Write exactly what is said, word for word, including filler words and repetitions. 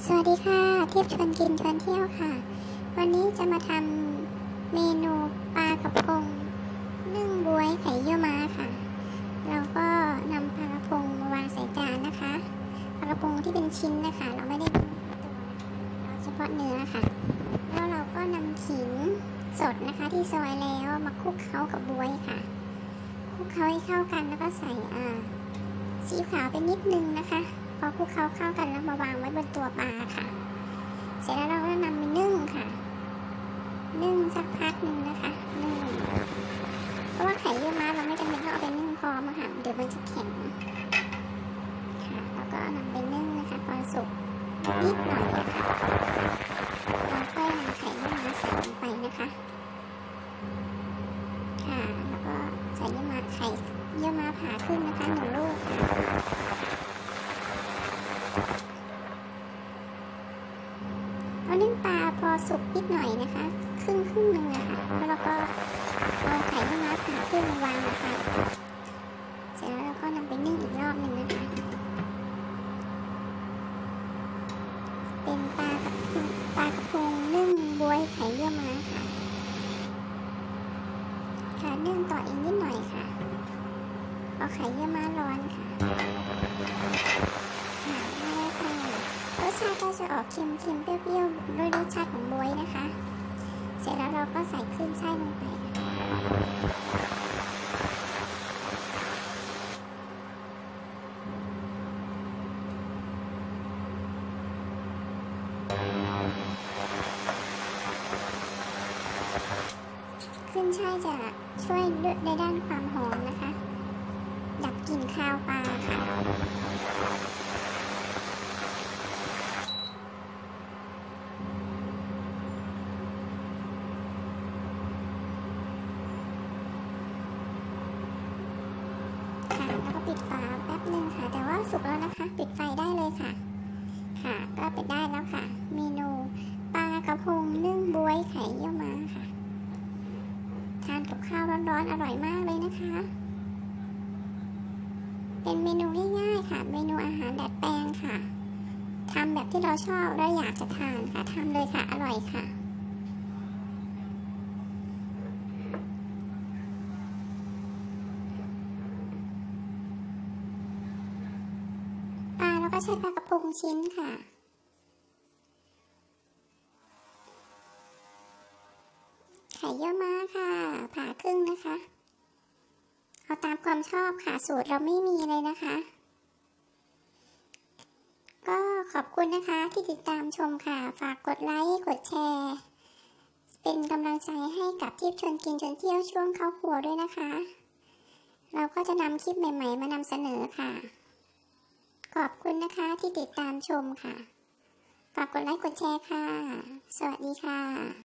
สวัสดีค่ะเทียบชวนกินชวนเที่ยวค่ะวันนี้จะมาทำเมนูปลากระพงนึ่งบ๊วยไข่เยี่ยวม้าค่ะเราก็นำปลากระพงมาวางใส่จานนะคะปลากระพงที่เป็นชิ้นนะคะเราไม่ได้ตัวเราเฉพาะเนื้อค่ะแล้วเราก็นำขิงสดนะคะที่ซอยแล้วมาคลุกเคล้ากับบ๊วยค่ะคลุกเคล้าให้เข้ากันแล้วก็ใส่อ่าซีอิ๊วขาวไปนิดนึงนะคะพอคลุกเคล้าเข้ากันแล้วมาวางไว้บนตัวปลาค่ะเสร็จแล้วเราก็นำไปนึ่งค่ะนึ่งสักพักหนึ่งนะคะนึ่งเพราะว่าไข่เยี่ยวม้าเราไม่จำเป็นต้องเอาไปนึ่งพร้อมค่ะเดี๋ยวมันจะแข็งค่ะแล้วก็นำไปนึ่งนะคะพอสุกนิดหน่อยค่ะเราก็นำไข่เยี่ยวม้าใส่ลงไปนะคะค่ะแล้วก็ใส่เยี่ยวม้าไข่เยี่ยวม้าผ่าครึ่งนะคะหนึ่งลูกเอานึ่งปลาพอสุกนิดหน่อยนะคะครึ่งครึ่งหนึ่งนะคะแล้วเราก็เอาไข่เยี่ยวม้าผ่าครึ่งมาวางนะคะเสร็จแล้วเราก็นำไปนึ่งอีกรอบหนึ่งนะคะเป็นปลากระพงปลากระพงนึ่งบ๊วยไข่เยี่ยวม้าค่ะค่ะนึ่งต่ออีกนิดหน่อยค่ะเอาไข่เยี่ยวม้าร้อนค่ะค่ะได้ค่ะรสชาติก็จะออกเค็มๆเปรี้ยวๆด้วยรสชาติของบ๊วยนะคะเสร็จแล้วเราก็ใส่ขึ้นไส้ลงไปขึ้นช่ายจะช่วยในด้านความหอมนะคะดับกลิ่นคาวปลาค่ะแล้วก็ปิดฝาแป๊บนึงค่ะแต่ว่าสุกแล้วนะคะปิดไฟได้เลยค่ะค่ะก็เป็นได้แล้วค่ะเมนูปลากระพงนึ่งบ๊วยไข่เยี่ยวม้าค่ะทานกับข้าวร้อนๆอร่อยมากเลยนะคะเป็นเมนูง่ายๆค่ะเมนูอาหารดัดแปลงค่ะทำแบบที่เราชอบและอยากจะทานค่ะทำเลยค่ะอร่อยค่ะปลาแล้วก็ใช้ปลากระพงชิ้นค่ะไข่เยี่ยวม้าค่ะผ่าครึ่งนะคะเอาตามความชอบค่ะสูตรเราไม่มีเลยนะคะก็ขอบคุณนะคะที่ติดตามชมค่ะฝากกดไลค์กดแชร์เป็นกำลังใจให้กับทิพย์ชวนกินชวนเที่ยวช่วงเข้าครัวด้วยนะคะเราก็จะนำคลิปใหม่ๆมานำเสนอค่ะขอบคุณนะคะที่ติดตามชมค่ะฝากกดไลค์กดแชร์ค่ะสวัสดีค่ะ